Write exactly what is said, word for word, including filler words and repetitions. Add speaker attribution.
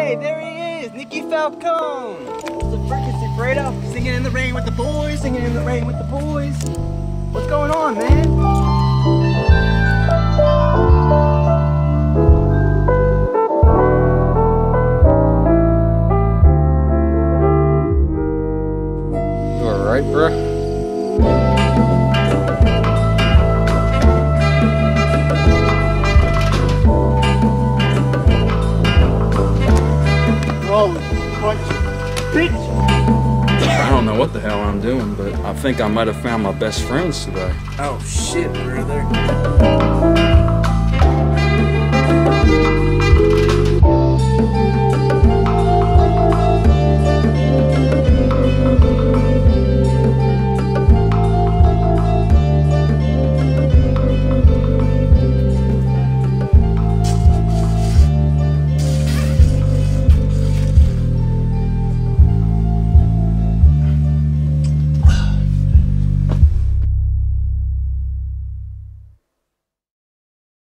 Speaker 1: Hey, there he is, Nicky Falcone. The freaking Fredo, singing in the rain with the boys, singing in the rain with the boys. What's going on, man?
Speaker 2: You alright, bruh? I don't know what the hell I'm doing, but I think I might have found my best friends today.
Speaker 1: Oh shit, brother.